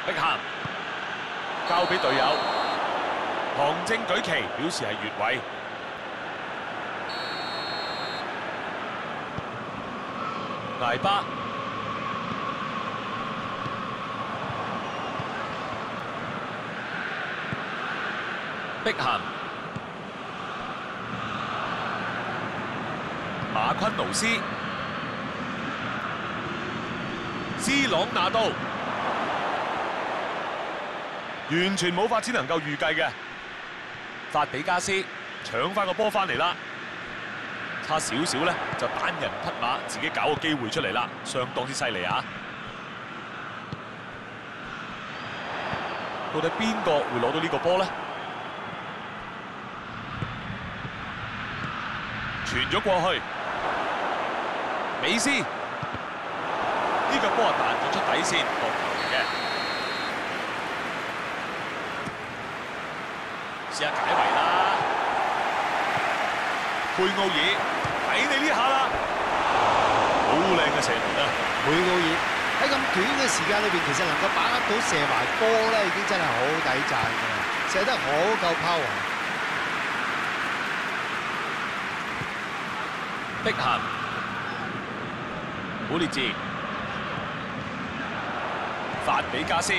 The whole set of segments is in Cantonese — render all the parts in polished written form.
碧咸交俾隊友，旁證舉旗表示係越位。艾巴。 碧咸、馬昆奴斯、斯朗拿度，完全冇法子能夠預計嘅。法比加斯搶翻個波翻嚟啦，差少少咧就單人匹馬自己搞個機會出嚟啦，相當之犀利啊！到底邊個會攞到呢個波咧？ 傳咗過去，美斯呢個波彈咗出底線，角球嚟嘅。試下解圍啦，佩奧爾睇你呢下啦，好靚嘅射門啊！ 佩奧爾喺咁短嘅時間裏邊，其實能夠把握到射埋波咧，已經真係好抵讚嘅，射得好夠 power。 碧咸、古列治、法比加斯、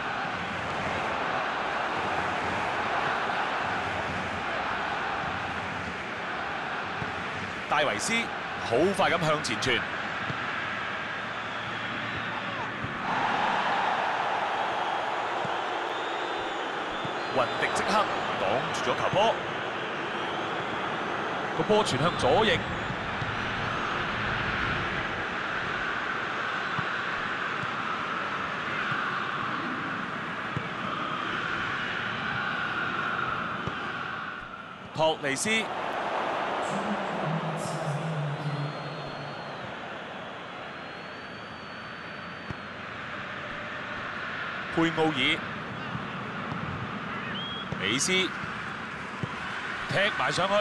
戴維斯，好快咁向前傳，雲迪即刻擋住咗球波，個波傳向左翼。 托尼斯、佩奧爾、美斯踢埋上去，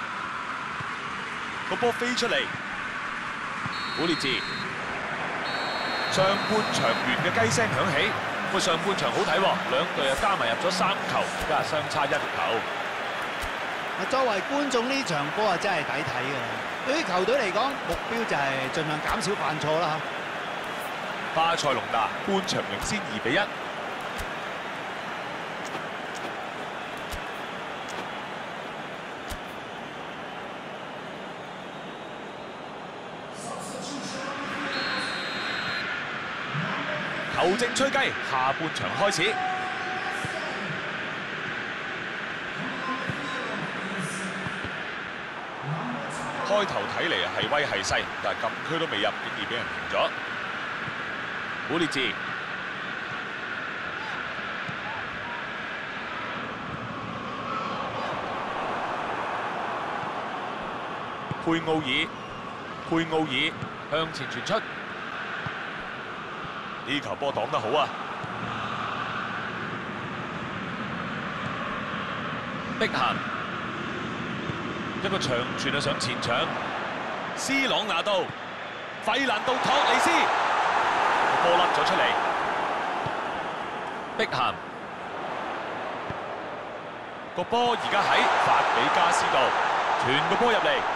個波飛出嚟，古列治。上半場完嘅雞聲響起，個上半場好睇喎，兩隊啊加埋入咗3球，而家係相差1球。 作為觀眾呢場波啊，真係抵睇㗎啦！對於球隊嚟講，目標就係盡量減少犯錯啦。 巴塞隆拿半場領先2比1。球證吹雞，下半場開始。 開頭睇嚟係威係勢，但係禁區都未入，竟然俾人停咗。古列治、佩奧爾、佩奧爾向前傳出，呢球波擋得好啊！碧咸。 一個長傳啊上前場，斯朗拿度、費蘭道托尼斯，個波甩咗出嚟。碧咸個波而家喺法比加斯度，傳個波入嚟。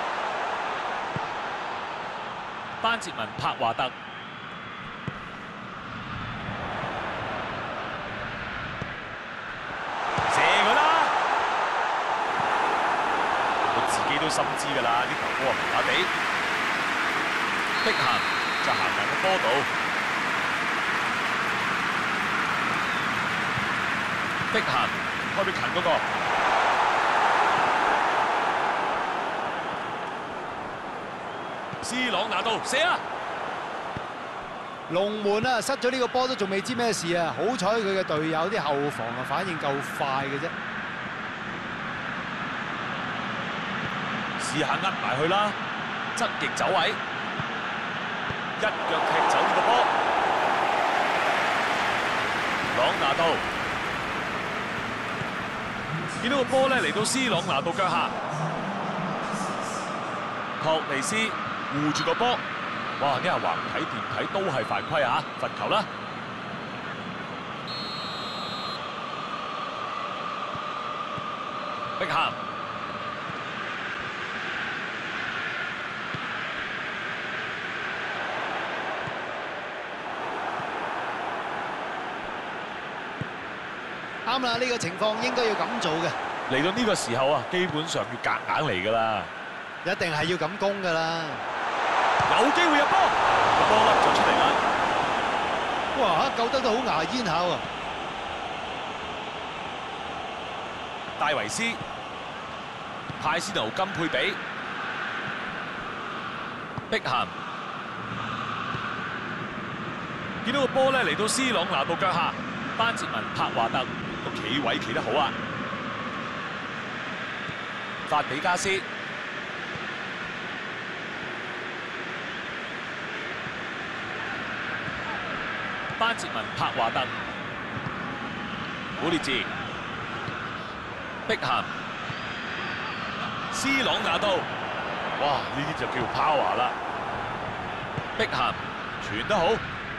班哲文柏華特。 都心知㗎啦，呢球波麻麻地，碧咸就行埋個波度，碧咸開俾近嗰個，斯朗拿度射啊！ 龍門啊，失咗呢個波都仲未知咩事啊！好彩佢嘅隊友啲後防啊反應夠快嘅啫。 試下呃埋去啦，側翼走位，一腳踢走呢個波。朗拿度見到個波咧嚟到斯朗拿度腳下，托尼斯護住個波，哇！呢下橫睇掂睇都係犯規啊！罰球啦。 碧咸。 啱啦，呢個情況應該要咁做嘅， 嚟到呢個時候啊，基本上要夾硬嚟㗎啦， 一定係要咁攻㗎啦。 有機會入波，個波甩咗出嚟啦。 哇！救得都好牙煙下喎。 戴維斯、派斯奴金配比、碧咸，見到個波咧嚟到斯朗拿度腳下，班哲文柏華特個企位企得好啊。法比加斯。班哲文柏華特、古列治、碧咸、斯朗拿度，哇！呢啲就叫 power 啦。碧咸傳得好，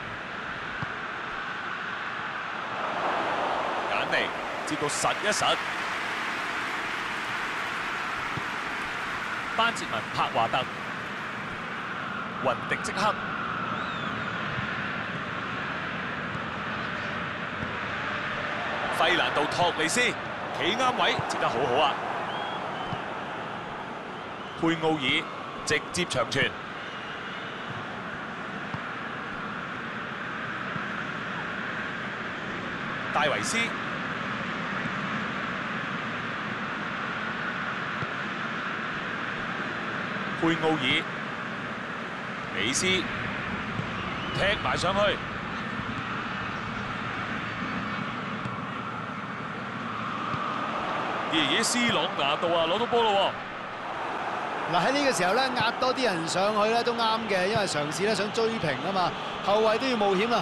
簡尼接到實一實，班哲文柏華特、雲迪即刻。費蘭道托利斯企啱位，接得好好啊！佩奧爾直接長傳，戴維斯、佩奧爾、美斯踢埋上去。爺爺斯朗拿度啊，攞到波咯喎！ 嗱喺呢個時候咧，壓多啲人上去咧都啱嘅，因為嘗試咧想追平啊嘛，後衞都要冒險啦。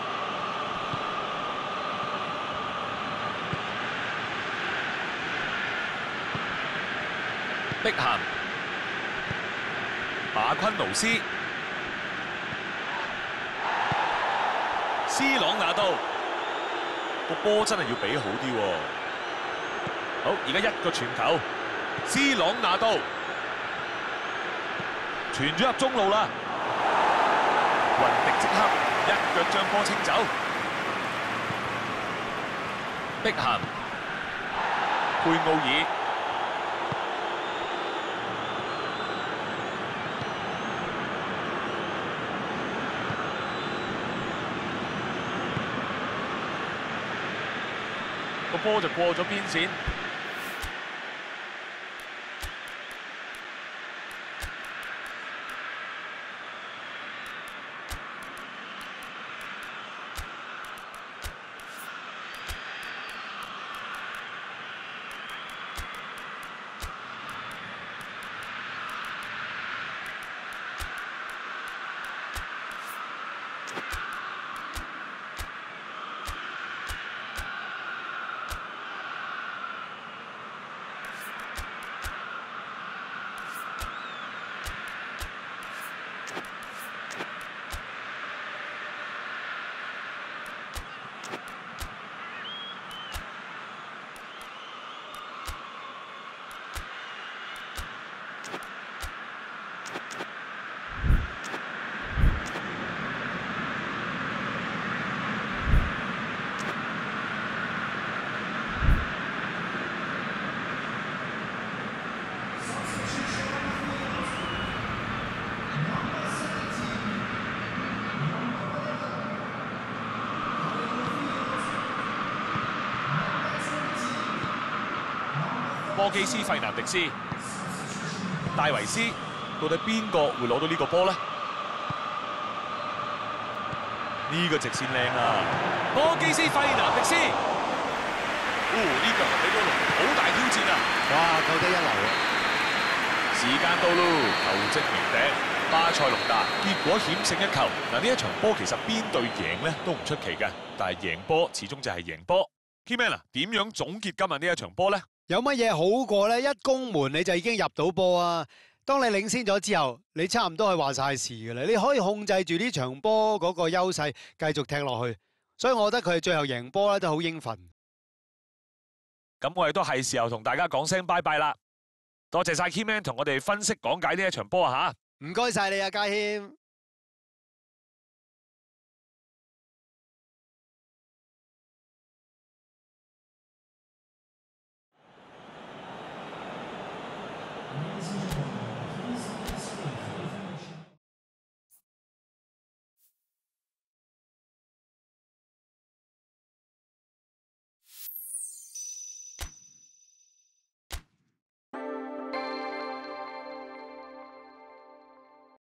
碧咸、馬昆奴斯、斯朗拿度，個波真係要俾好啲喎。好，而家一個傳球，斯朗拿度傳咗入中路啦，雲迪即刻一腳將波清走，碧咸、佩奧爾、個波就過咗邊線。波基斯費南迪斯、戴維斯，到底邊個會攞到呢個波呢？呢個直線靚啊！波基斯費南迪斯，呢腳俾到龍好大挑戰啊！ 哇，救得一流啊！ 時間到咯，球證鳴笛，巴塞隆達結果險勝一球。嗱，呢一場波其實邊隊贏呢都唔出奇嘅，但係贏波始終就係贏波。Keyman 啊，點樣總結今日呢一場波呢？ 有乜嘢好過咧？一攻門你就已經入到波啊！當你領先咗之後，你差唔多係話晒事嘅啦。你可以控制住呢場波嗰個優勢，繼續踢落去。所以我覺得佢最後贏波咧都好應份。 咁我哋都係時候同大家講聲拜拜啦。多謝晒 Keyman 同我哋分析講解呢一場波啊嚇。 唔該晒你啊，家謙。